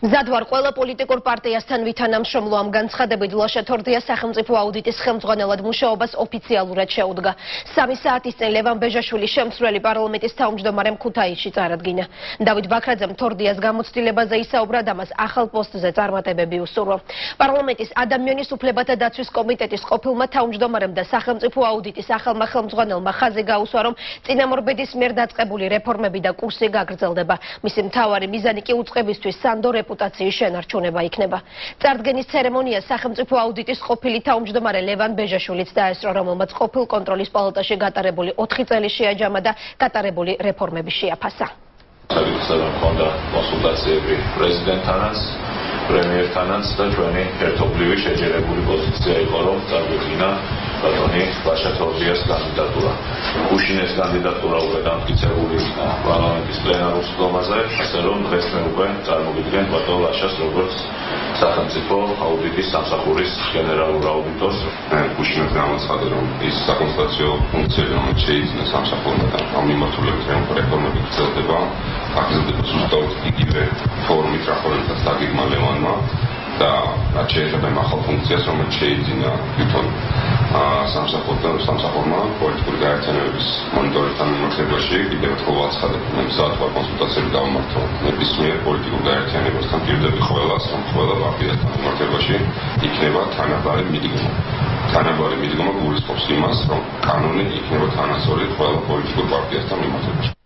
მზად ვარ ყველა პოლიტიკურ პარტიასთან ვითანამშრომლო ამ განცხადებით ლაშა თორდია სახელმწიფო აუდიტის ხელმძღვანელად მუშაობას ოფიციალურად შეუდგა. 3 საათის წინ ლევან ბეჟაშვილის შემცვლელი პარლამენტის თავმჯდომარემ ქუთაისში წარადგინა. დავით ბაქრაძემ თორდიას გამოცდილებაზე ისაუბრა და მას ახალ პოსტზე წარმატებები უსურვა. პარლამენტის ადამიანის უფლებათა დაცვის კომიტეტის ყოფილმა თავმჯდომარემ და სახელმწიფო აუდიტის ახალმა ხელმძღვანელმა ხაზი გაუსვა, რომ წინამორბედის მიერ დაწყებული რეფორმები და კურსი გაგრძელდება. მისი მთავარი მიზანი კი უწყებისთვის სანდო რეპუტაციის შენარჩუნება იქნება. წარდგენის ცერემონიას სახელმწიფო აუდიტის ყოფილი თავმჯდომარე ლევან ბეჟაშვილიც დაესწრო, რომელმაც ყოფილ კონტროლის პალატაში გატარებული 4 წელი შეაჯამა და გატარებული რეფორმები შეაფასა. მქონდა კონსულტაციები პრეზიდენტთანაც, პრემიერთანაც და ჩვენი ერთობლივი შეჯერებული პოზიცია იყო, რომ წარგვედგინა ბატონი ლაშა თორდიას კანდიდატურა. უშინეს კანდიდატურა უკვე დამტკიცებული იქნა პარლამენტის პლენარულ სხდომაზე, ასე რომ დღეს მე უკვე წარმოგიდგენთ ბატონ ლაშას როგორც სახელმწიფო აუდიტის სამსახურის გენერალურ აუდიტორს. უშინეს გამოცხადე, რომ ის საკონსულტაციო ფუნქციები, რომელიც შეიძინა სამსახურმა და ამ მიმართულებით რეფორმები გრძელდება, აგრძელდება ზუსტად იგივე ფორმით, რასაც დაგეგმა ლევანმა და რაც შეეხება იმ ახალ ფუნქციას, რომელიც შეიძინა თვითონ სამსახურმა პოლიტიკური გაერთიანების მონიტორინგთან მიმართებაში, კიდევ ერთხელ ვაცხადებ, მზად ვარ კონსულტაციები დავმართო ნებისმიერ პოლიტიკურ გაერთიანებასთან, პირდები ყველას, რომ ყველა პარტიასთან მიმართებაში იქნება თანაბარი მიდგომა. თანაბარი მიდგომა გულისხმობს იმას, რომ კანონი იქნება თანასწორი ყველა პოლიტიკურ პარტიასთან მიმართებაში.